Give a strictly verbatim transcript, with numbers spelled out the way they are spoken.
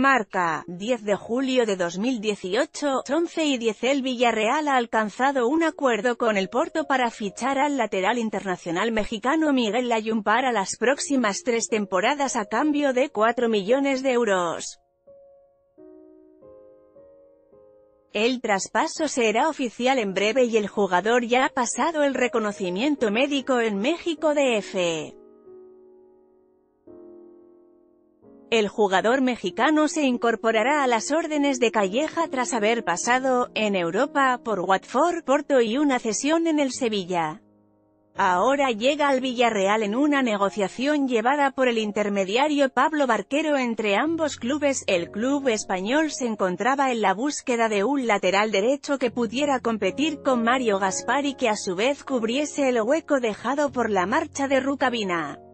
Marca, diez de julio de dos mil dieciocho, once y diez. El Villarreal ha alcanzado un acuerdo con el Porto para fichar al lateral internacional mexicano Miguel Layún para las próximas tres temporadas a cambio de cuatro millones de euros. El traspaso será oficial en breve y el jugador ya ha pasado el reconocimiento médico en México D F. El jugador mexicano se incorporará a las órdenes de Calleja tras haber pasado, en Europa, por Watford, Porto y una cesión en el Sevilla. Ahora llega al Villarreal en una negociación llevada por el intermediario Pablo Barquero entre ambos clubes. El club español se encontraba en la búsqueda de un lateral derecho que pudiera competir con Mario Gaspar y que a su vez cubriese el hueco dejado por la marcha de Rukavina.